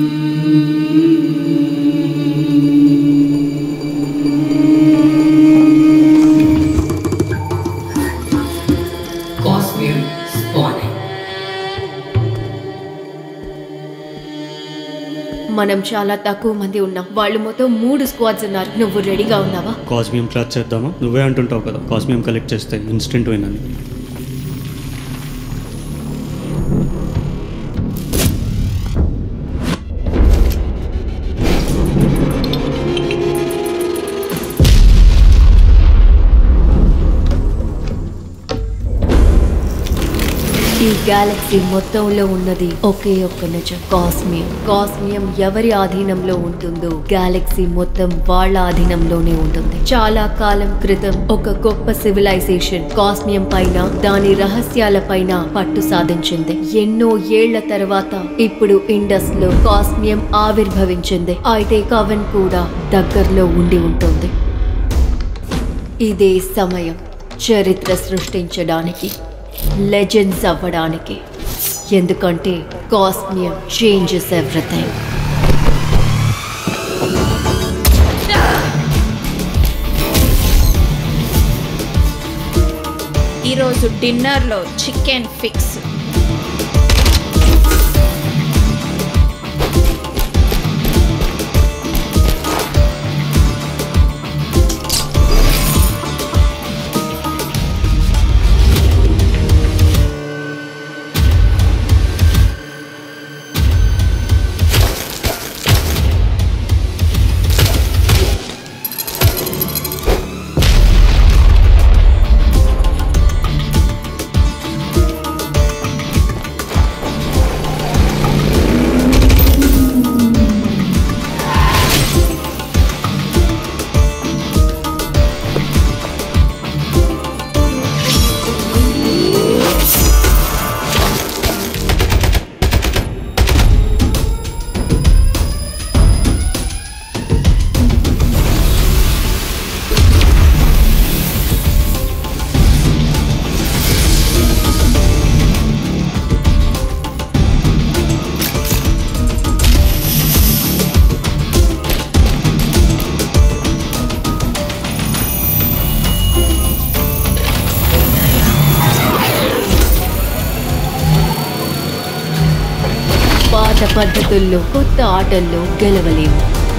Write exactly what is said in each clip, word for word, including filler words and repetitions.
Cosmium spawning. మనం చాలా తక్కువ మంది ఉన్నాం. వాళ్ళు మొత్తం మూడు స్క్వాడ్స్ ఉన్నారు. నువ్వు రెడీగా ఉన్నావా? కాస్మియం క్లాచ్ చేద్దామా? నువ్వే అంటుంటావు కదా కాస్మియం కలెక్ట్ చేస్తే ఇన్స్టెంట్ విన్ అని. ఈ గ్యాలక్సీ మొత్తంలో ఉన్నది ఒకే ఒక్క నిజం, కాస్మియం. కాస్మియం ఎవరి ఆధీనంలో ఉంటుందో గ్యాలక్సీ మొత్తం వాళ్ళ ఆధీనంలోనే ఉంటుంది. చాలా కాలం క్రితం ఒక గొప్ప సివిలైజేషన్ కాస్మియం పైన, దాని రహస్యాల పైన పట్టు సాధించింది. ఎన్నో ఏళ్ల తర్వాత ఇప్పుడు ఇండస్ లో కాస్మియం ఆవిర్భవించింది. అయితే కవన్ కూడా దగ్గరలో ఉండి ఉంటుంది. ఇదే సమయం చరిత్ర సృష్టించడానికి, లెజెండ్స్ అవ్వడానికి. ఎందుకంటే కాస్మియం చేంజెస్ ఎవ్రీథింగ్. ఈరోజు డిన్నర్లో చికెన్ ఫిక్స్. పాత పద్ధతుల్లో కొత్త ఆటల్లో గెలవలేము.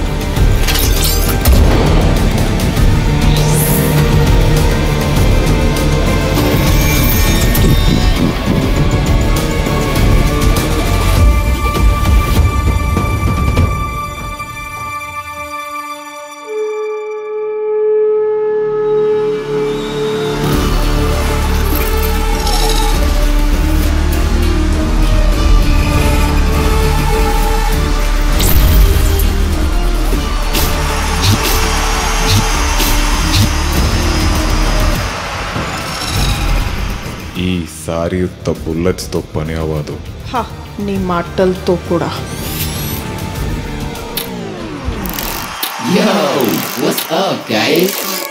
ఈసారి యుద్ధ బుల్లెట్స్తో పని అవ్వదు. నీ మాటలతో కూడా. Yo, what's up, guys?